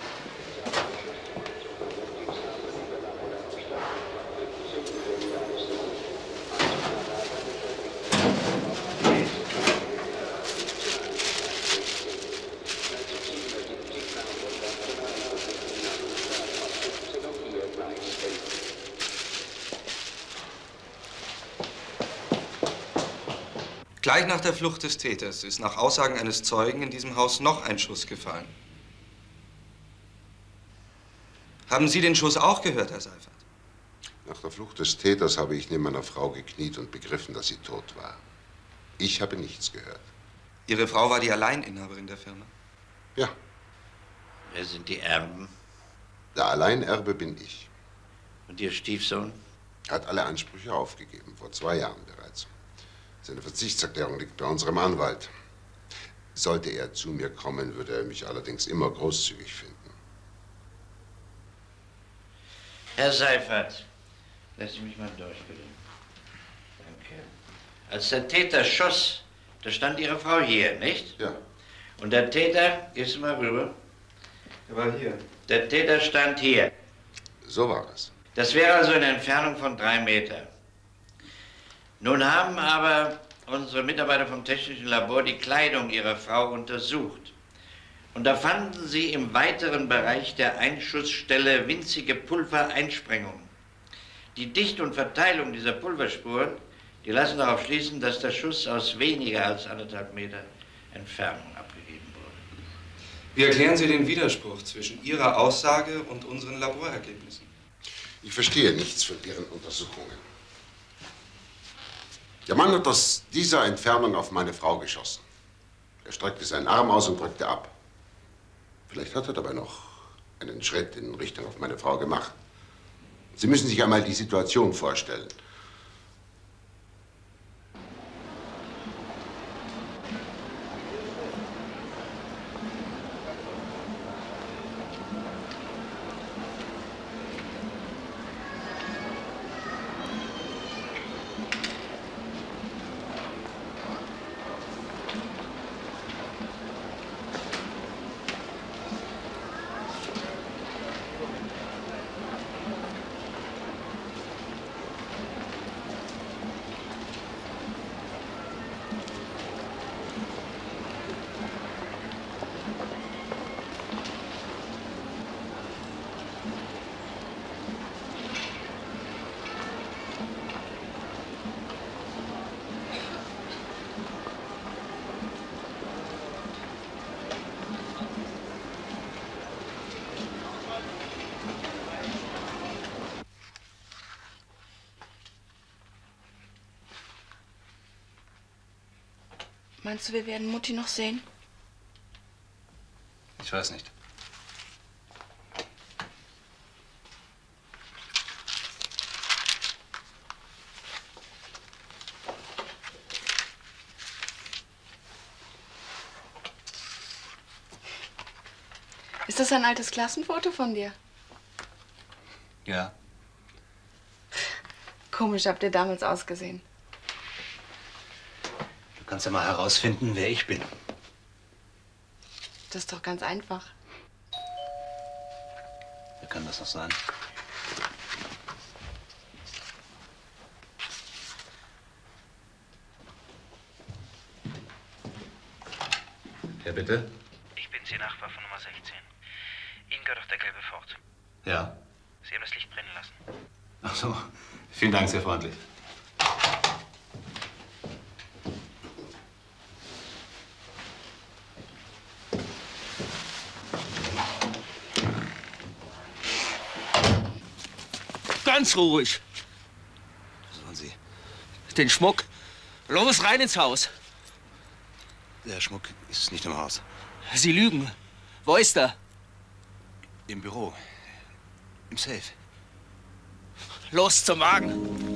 Gleich nach der Flucht des Täters ist nach Aussagen eines Zeugen in diesem Haus noch ein Schuss gefallen. Haben Sie den Schuss auch gehört, Herr Seifert? Nach der Flucht des Täters habe ich neben meiner Frau gekniet und begriffen, dass sie tot war. Ich habe nichts gehört. Ihre Frau war die Alleininhaberin der Firma? Ja. Wer sind die Erben? Der Alleinerbe bin ich. Und Ihr Stiefsohn? Er hat alle Ansprüche aufgegeben, vor 2 Jahren bereits. Seine Verzichtserklärung liegt bei unserem Anwalt. Sollte er zu mir kommen, würde er mich allerdings immer großzügig finden. Herr Seifert, lassen Sie mich mal durch, bitte. Danke. Als der Täter schoss, da stand Ihre Frau hier, nicht? Ja. Und der Täter, gehst du mal rüber? Er war hier. Der Täter stand hier. So war es. Das wäre also eine Entfernung von 3 Meter. Nun haben aber unsere Mitarbeiter vom Technischen Labor die Kleidung Ihrer Frau untersucht. Und da fanden sie im weiteren Bereich der Einschussstelle winzige Pulvereinsprengungen. Die Dichte und Verteilung dieser Pulverspuren, die lassen darauf schließen, dass der Schuss aus weniger als 1,5 Meter Entfernung abgegeben wurde. Wie erklären Sie den Widerspruch zwischen Ihrer Aussage und unseren Laborergebnissen? Ich verstehe nichts von Ihren Untersuchungen. Der Mann hat aus dieser Entfernung auf meine Frau geschossen. Er streckte seinen Arm aus und drückte ab. Vielleicht hat er dabei noch einen Schritt in Richtung auf meine Frau gemacht. Sie müssen sich einmal die Situation vorstellen. Meinst du, wir werden Mutti noch sehen? Ich weiß nicht. Ist das ein altes Klassenfoto von dir? Ja. Komisch habt ihr damals ausgesehen. Du kannst ja mal herausfinden, wer ich bin. Das ist doch ganz einfach. Wer kann das noch sein? Ja, bitte? Ich bin Ihr Nachbar von Nummer 16. Ihnen gehört doch der gelbe Ford. Ja. Sie haben das Licht brennen lassen. Ach so. Vielen Dank, sehr freundlich. Ganz ruhig. Was wollen Sie? Den Schmuck. Los, rein ins Haus. Der Schmuck ist nicht im Haus. Sie lügen. Wo ist er? Im Büro. Im Safe. Los zum Wagen.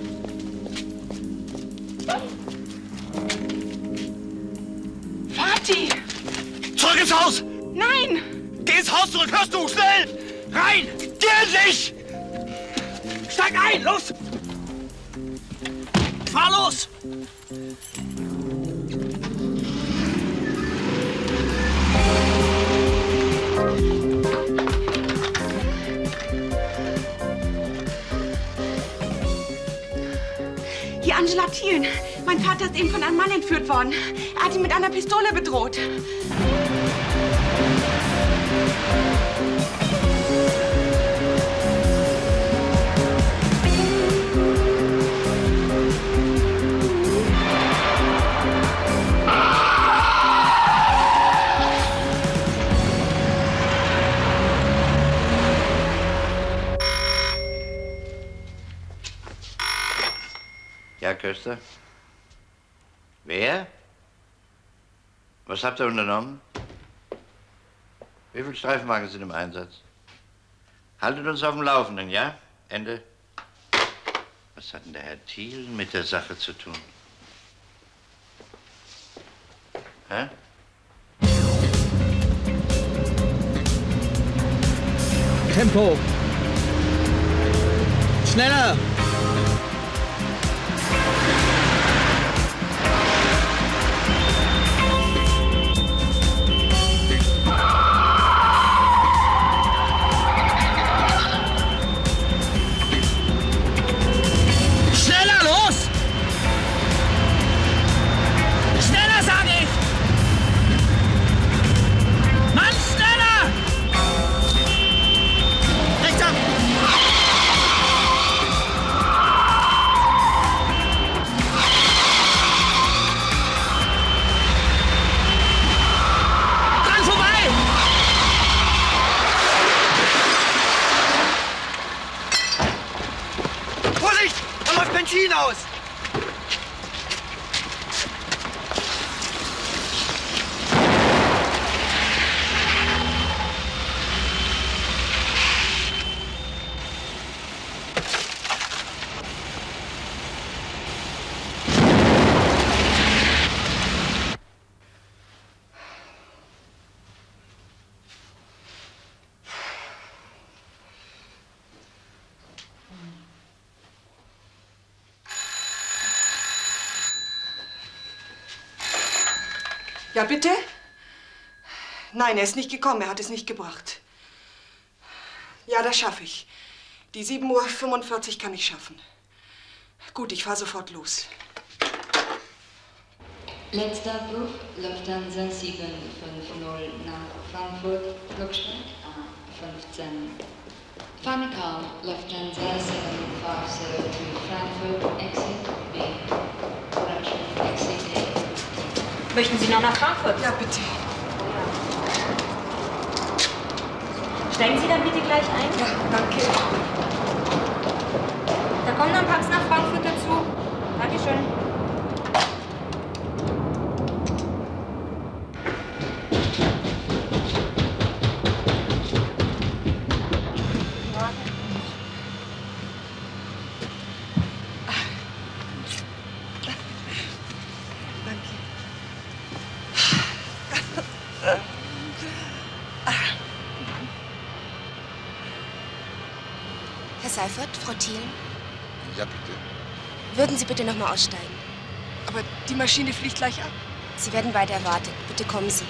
Vati! Zurück ins Haus! Nein! Geh ins Haus zurück, hörst du? Schnell! Rein! Geh endlich! Steig ein, los! Fahr los! Hier, Angela Thielen. Mein Vater ist eben von einem Mann entführt worden. Er hat ihn mit einer Pistole bedroht. Ja, Köster? Wer? Was habt ihr unternommen? Wie viele Streifenwagen sind im Einsatz? Haltet uns auf dem Laufenden, ja? Ende. Was hat denn der Herr Thielen mit der Sache zu tun? Hä? Tempo! Schneller! Schneller, los! Schneller, sag ich! Mann, schneller! Rechts ab! Dran vorbei! Vorsicht! Da läuft Benzin aus! Ja, bitte? Nein, er ist nicht gekommen. Er hat es nicht gebracht. Ja, das schaffe ich. Die 7:45 Uhr kann ich schaffen. Gut, ich fahre sofort los. Letzter Flug, Lufthansa 750 nach Frankfurt, Flugsteig A15. Final call, Lufthansa 750 to Frankfurt, exit B, correction, exit A. Möchten Sie noch nach Frankfurt? Ja, bitte. Steigen Sie dann bitte gleich ein? Ja, danke. Da kommen noch ein paar nach Frankfurt dazu. Dankeschön. Herr Seifert, Frau Thielen, Ja, bitte. würden Sie bitte noch mal aussteigen? Aber die Maschine fliegt gleich ab. Sie werden weiter erwartet. Bitte kommen Sie.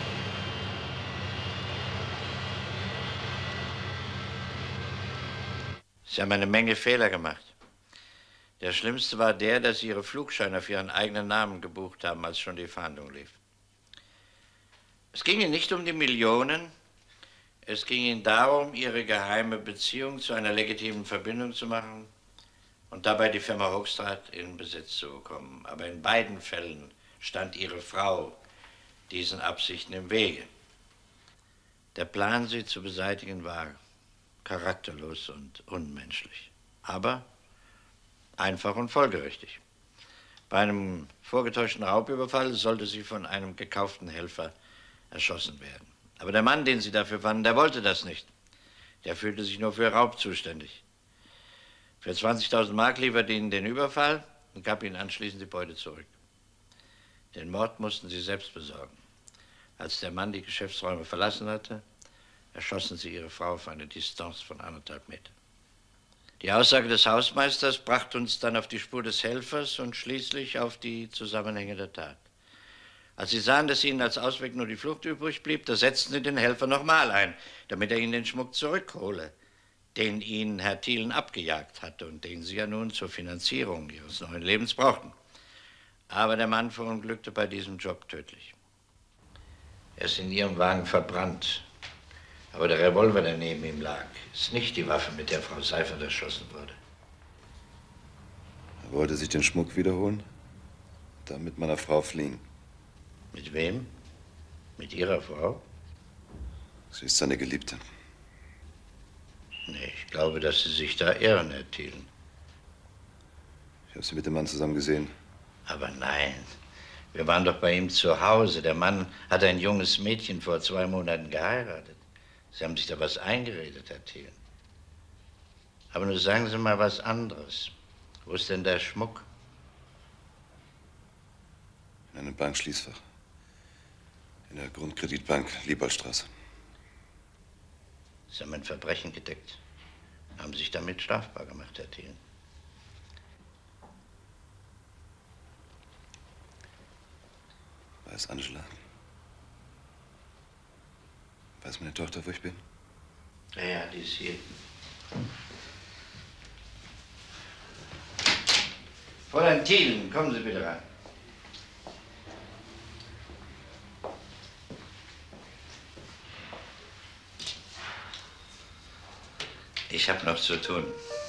Sie haben eine Menge Fehler gemacht. Der schlimmste war der, dass Sie Ihre Flugscheine auf Ihren eigenen Namen gebucht haben, als schon die Fahndung lief. Es ging Ihnen nicht um die Millionen, es ging Ihnen darum, Ihre geheime Beziehung zu einer legitimen Verbindung zu machen und dabei die Firma Hochstraat in Besitz zu bekommen. Aber in beiden Fällen stand Ihre Frau diesen Absichten im Wege. Der Plan, sie zu beseitigen, war charakterlos und unmenschlich, aber einfach und folgerichtig. Bei einem vorgetäuschten Raubüberfall sollte sie von einem gekauften Helfer erschossen werden. Aber der Mann, den sie dafür fanden, der wollte das nicht. Der fühlte sich nur für Raub zuständig. Für 20.000 Mark lieferte ihnen den Überfall und gab ihnen anschließend die Beute zurück. Den Mord mussten sie selbst besorgen. Als der Mann die Geschäftsräume verlassen hatte, erschossen sie ihre Frau auf eine Distanz von 1,5 Meter. Die Aussage des Hausmeisters brachte uns dann auf die Spur des Helfers und schließlich auf die Zusammenhänge der Tat. Als sie sahen, dass ihnen als Ausweg nur die Flucht übrig blieb, da setzten sie den Helfer nochmal ein, damit er ihnen den Schmuck zurückhole, den ihnen Herr Thielen abgejagt hatte und den sie ja nun zur Finanzierung ihres neuen Lebens brauchten. Aber der Mann verunglückte bei diesem Job tödlich. Er ist in ihrem Wagen verbrannt. Aber der Revolver, der neben ihm lag, ist nicht die Waffe, mit der Frau Seifert erschossen wurde. Er wollte sich den Schmuck wiederholen, dann mit meiner Frau fliehen. Mit wem? Mit Ihrer Frau? Sie ist seine Geliebte. Nee, ich glaube, dass Sie sich da irren, Herr Thielen. Ich habe sie mit dem Mann zusammen gesehen. Aber nein, wir waren doch bei ihm zu Hause. Der Mann hat ein junges Mädchen vor 2 Monaten geheiratet. Sie haben sich da was eingeredet, Herr Thielen. Aber nun sagen Sie mal was anderes. Wo ist denn der Schmuck? In einem Bankschließfach. In der Grundkreditbank Liebaldstraße. Sie haben ein Verbrechen gedeckt. Haben sich damit strafbar gemacht, Herr Thielen. Weiß Angela? Weiß meine Tochter, wo ich bin? Ja, die ist hier. Fräulein Thielen, kommen Sie bitte rein. Ich habe noch zu tun.